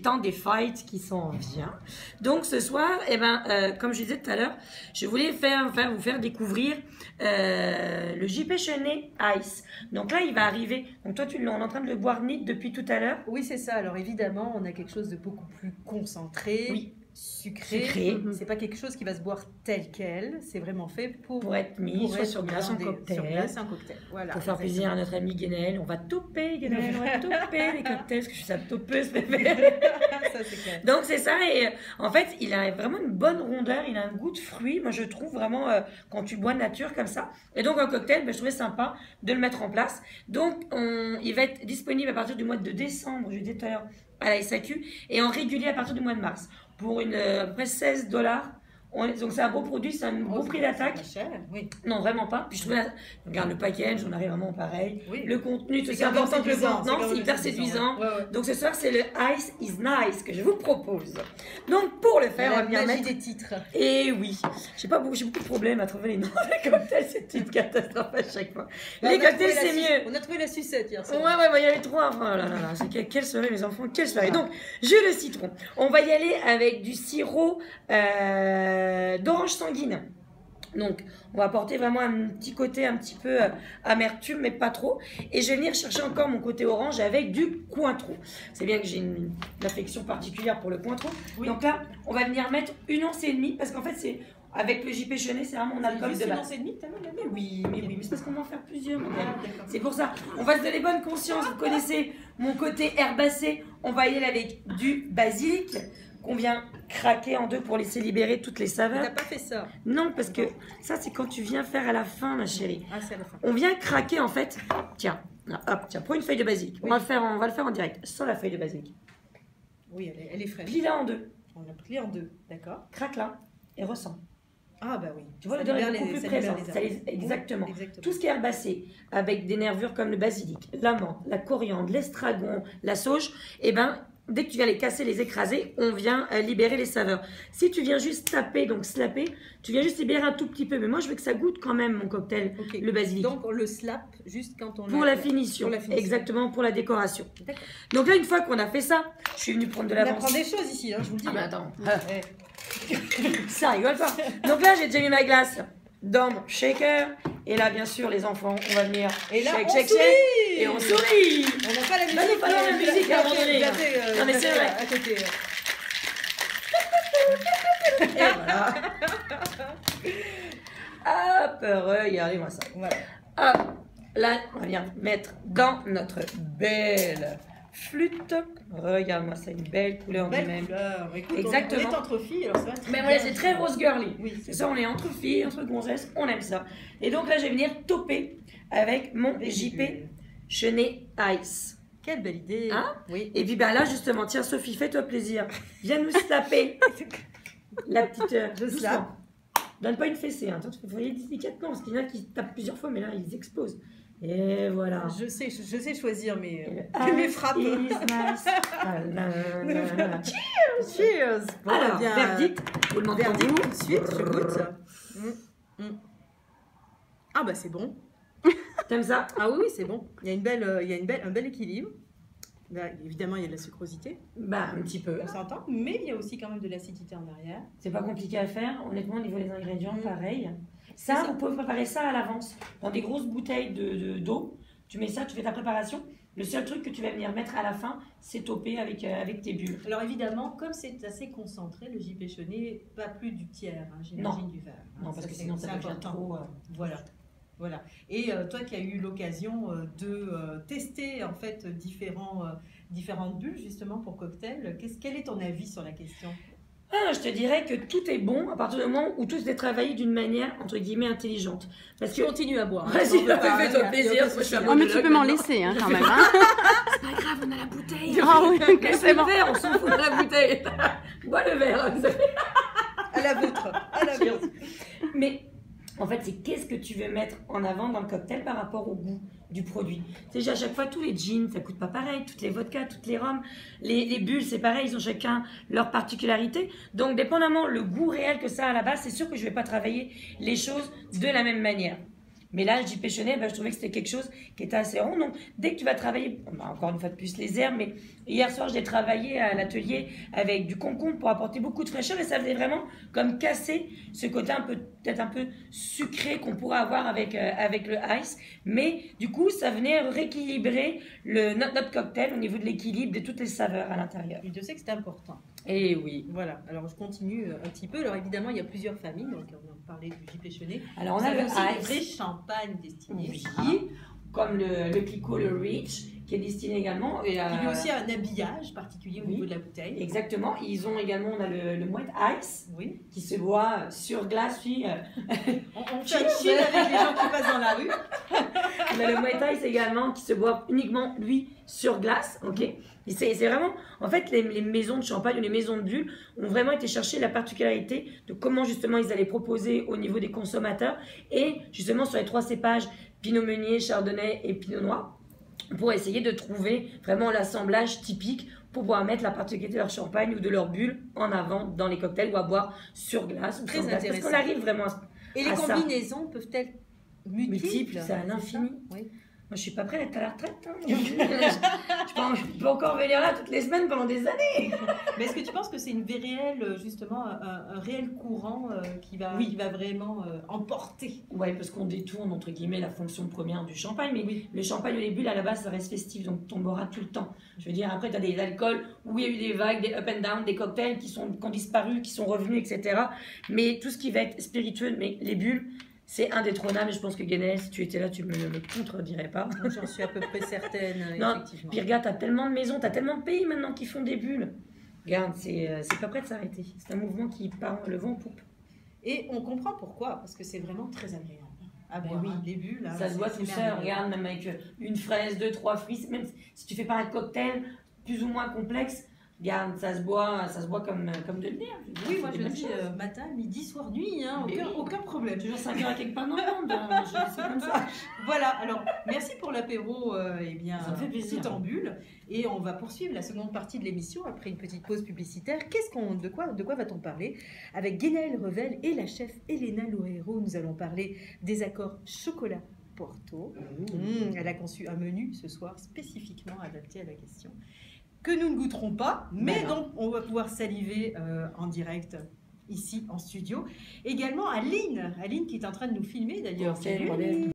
temps des fights qui s'en vient. Donc ce soir, eh ben, comme je disais tout à l'heure, je voulais vous faire découvrir le JP Chenet Ice. Donc là, il va arriver. Donc toi, on est en train de le boire Nick depuis tout à l'heure. Oui, c'est ça. Alors évidemment, on a quelque chose de beaucoup plus concentré. Oui. Sucré. C'est pas quelque chose qui va se boire tel quel. C'est vraiment fait pour être mis soit sur glace en cocktail. Sur glace en cocktail. Voilà. Pour faire plaisir à notre ami Guénel. On va toper, Guénel. On va toper les cocktails parce que je suis sa topeuse. Ça, c'est clair. Donc c'est ça. Et en fait, il a vraiment une bonne rondeur. Il a un goût de fruits. Moi, je trouve vraiment quand tu bois nature comme ça. Et donc un cocktail, je trouvais sympa de le mettre en place. Donc il va être disponible à partir du mois de décembre. Je disais tout à l'heure à la SAQ et en régulier à partir du mois de mars. Pour à peu près $16. Donc c'est un beau produit, c'est un beau prix d'attaque. Oui. Non, vraiment pas. Puis je trouve, regarde le package, on arrive vraiment pareil. Oui. Le contenu, c'est important que le contenant, c'est hyper séduisant. Ouais, ouais. Donc ce soir, c'est le Ice is Nice que je vous propose. Donc pour le faire, on va venir mettre des titres. Et oui, j'ai beaucoup de problèmes à trouver les noms des cocktails, c'est une catastrophe à chaque fois. Les cocktails, c'est mieux. On a trouvé la sucette hier soir. Ouais, il y avait trois. Enfin, oh là là, quelle soirée, mes enfants, quelle soirée. Donc, j'ai le citron. On va y aller avec du sirop d'orange sanguine. Donc, on va apporter vraiment un petit côté un petit peu amertume, mais pas trop. Et je vais venir chercher encore mon côté orange avec du Cointreau. C'est bien que j'ai une affection particulière pour le Cointreau. Oui. Donc là, on va venir mettre 1,5 once parce qu'en fait, c'est avec le JP Chenet, c'est vraiment mon alcool de base. 1,5 once, mais c'est parce qu'on va en faire plusieurs. C'est pour ça. On va se donner bonne conscience. Vous connaissez mon côté herbacé. On va y aller avec du basilic qu'on vient craquer en deux pour laisser libérer toutes les saveurs. T'as pas fait ça? Non, parce que ça, c'est quand tu viens faire à la fin, ma chérie. Ah, c'est à la fin. On vient craquer, en fait. Tiens, hop, tiens, prends une feuille de basilic. Oui. On va le faire en direct, sans la feuille de basilic. Oui, elle est fraîche. Plie-la en deux. On l'a plié en deux, d'accord. Craque-la et ressens. Ah bah oui. Tu vois, l'odeur est beaucoup plus présente. Exactement. Tout ce qui est herbacé, avec des nervures comme le basilic, la menthe, la coriandre, l'estragon, la sauge, eh ben, dès que tu viens les casser, les écraser, on vient libérer les saveurs. Si tu viens juste taper, donc slapper, tu viens juste libérer un tout petit peu. Mais moi, je veux que ça goûte quand même mon cocktail, le basilic. Donc, on le slap juste quand on... Pour la finition. Exactement, pour la décoration. Donc là, une fois qu'on a fait ça, je suis venue prendre de l'avance. On apprend des choses ici, hein, je vous le dis. Ah bah attends. Ça rigole pas. Donc là, j'ai déjà mis ma glace dans mon shaker. Et là, bien sûr, les enfants, on va venir shake. Et on sourit. On n'a pas la musique. Là, il pas la musique à un moment donné. Non, mais c'est vrai. À côté. Et voilà. Hop, regardez-moi ça. Voilà. Hop, là, on va venir mettre dans notre belle flûte. Regarde-moi ça, une belle couleur de même. Écoute, exactement. On est entre filles, alors ça va. Mais voilà, c'est très rose girly. Oui, c'est ça, on est entre filles, entre gonzesses, on aime ça. Et donc là, je vais venir toper avec mon JP Chenet Ice. Quelle belle idée. Hein? Oui. Et puis ben là, justement, tiens Sophie, fais-toi plaisir. Viens nous slapper la petite... je slappe. Donne pas une fessée, hein. Il faut y aller délicatement, parce qu'il y en a qui tapent plusieurs fois, mais là, ils explosent. Et voilà. Je sais choisir mes frappes. Nice. Cheers. Bon, alors, bien, verdict. Vous le m'entendez tout de suite, je goûte. Ah bah c'est bon. T'aimes ça? Ah oui, c'est bon. Il y a un bel équilibre. Là, évidemment, il y a de la sucrosité. Bah, un petit peu. On s'entend. Mais il y a aussi quand même de l'acidité en arrière. C'est pas compliqué à faire. Honnêtement, au niveau des ingrédients, pareil. Ça, vous pouvez préparer ça à l'avance. Dans des grosses bouteilles d'eau. Tu mets ça, tu fais ta préparation. Le seul truc que tu vas venir mettre à la fin, c'est toper avec tes bulles. Alors évidemment, comme c'est assez concentré, le JP Chenet, pas plus du tiers, hein, j'imagine, du verre. Non, parce que sinon ça devient trop... Voilà. Et toi qui as eu l'occasion de tester en fait différentes bulles justement pour cocktail, quel est ton avis sur la question? Je te dirais que tout est bon à partir du moment où tout est travaillé d'une manière entre guillemets intelligente. Parce que continue à boire. Vas-y, fais-toi plaisir. Mais tu peux m'en laisser hein, quand même. Hein. C'est pas grave, on a la bouteille. Ah oui, c'est bon. On s'en fout de la bouteille. Bois le verre. À la vôtre. Mais en fait, c'est qu'est-ce que tu veux mettre en avant dans le cocktail par rapport au goût du produit. Déjà, à chaque fois, tous les gins, ça coûte pas pareil. Toutes les vodkas, toutes les rhums, les bulles, c'est pareil. Ils ont chacun leur particularité. Donc, dépendamment le goût réel que ça a à la base, c'est sûr que je vais pas travailler les choses de la même manière. Mais là, le JP Chenet, je trouvais que c'était quelque chose qui était assez rond. Donc, dès que tu vas travailler, encore une fois de plus les herbes, mais hier soir, j'ai travaillé à l'atelier avec du concombre pour apporter beaucoup de fraîcheur et ça venait vraiment comme casser ce côté peut-être un peu sucré qu'on pourrait avoir avec le ice. Mais du coup, ça venait rééquilibrer notre cocktail au niveau de l'équilibre de toutes les saveurs à l'intérieur. Et je sais que c'est important. Et oui. Voilà, alors je continue un petit peu. Alors évidemment, il y a plusieurs familles, donc on a parlé du JP Chenet. Alors on Vous a avez le aussi des ice. vrais champagnes destinés. Oui, comme le Clicquot, le Reach, qui est destiné également. Et, Il y a aussi un habillage particulier au oui. niveau de la bouteille. Exactement. Ils ont également, on a le Moët Ice, Oui. qui se boit sur glace, puis On fait un chill avec les gens qui passent dans la rue. on a le Moët Ice également, qui se boit uniquement, lui, sur glace. Ok. Et c'est vraiment, en fait, les maisons de champagne ou les maisons de bulles ont vraiment été chercher la particularité de comment justement ils allaient proposer au niveau des consommateurs et justement sur les 3 cépages, Pinot Meunier, Chardonnay et Pinot Noir, pour essayer de trouver vraiment l'assemblage typique pour pouvoir mettre la particularité de leur champagne ou de leur bulle en avant dans les cocktails ou à boire sur glace. Ou Très sans glace. Parce intéressant. qu'on arrive vraiment Et les à ça. combinaisons peuvent être multiples. C'est à l'infini. Oui. Moi, je suis pas prête à être à la retraite. Hein. je peux encore venir là toutes les semaines pendant des années. Mais est-ce que tu penses que c'est une réelle, justement, un réel courant qui va vraiment emporter? Oui, parce qu'on détourne, entre guillemets, la fonction première du champagne. Mais Oui. le champagne ou les bulles, à la base, ça reste festif, donc tombera tout le temps. Je veux dire, après, tu as des alcools où il y a eu des vagues, des up and down, des cocktails qui ont disparu, qui sont revenus, etc. Mais tout ce qui va être spiritueux, mais les bulles, c'est indétrônable. Et je pense que Guinness, si tu étais là, tu me le contredirais pas. J'en suis à peu près certaine, Non, effectivement. puis regarde, t'as tellement de maisons, t'as tellement de pays maintenant qui font des bulles. Regarde, c'est pas prêt de s'arrêter. C'est un mouvement qui part le vent en poupe. Et on comprend pourquoi, parce que c'est vraiment très agréable. Ah Ben boire, oui. hein, les bulles, là, Ça se voit c'est tout seul, merveilleux. regarde, même avec une fraise, 2, 3 fruits, même si tu fais pas un cocktail plus ou moins complexe, regarde, ça se boit comme de l'eau. Oui, moi je le dis matin, midi, soir, nuit, hein, Mais oui. aucun problème. Toujours 5 heures à quelque part dans le monde, hein, c'est comme ça. Voilà, alors merci pour l'apéro, Ça me fait plaisir. tout en bulle. Et on va poursuivre la seconde partie de l'émission après une petite pause publicitaire. De quoi va-t-on parler? Avec Guénaëlle Revel et la chef Elena Loureiro, nous allons parler des accords chocolat Porto. Elle a conçu un menu ce soir spécifiquement adapté à la question, que nous ne goûterons pas, mais Voilà. donc on va pouvoir saliver en direct ici en studio. Également Aline qui est en train de nous filmer d'ailleurs. Salut, Salut, Aline. Aline.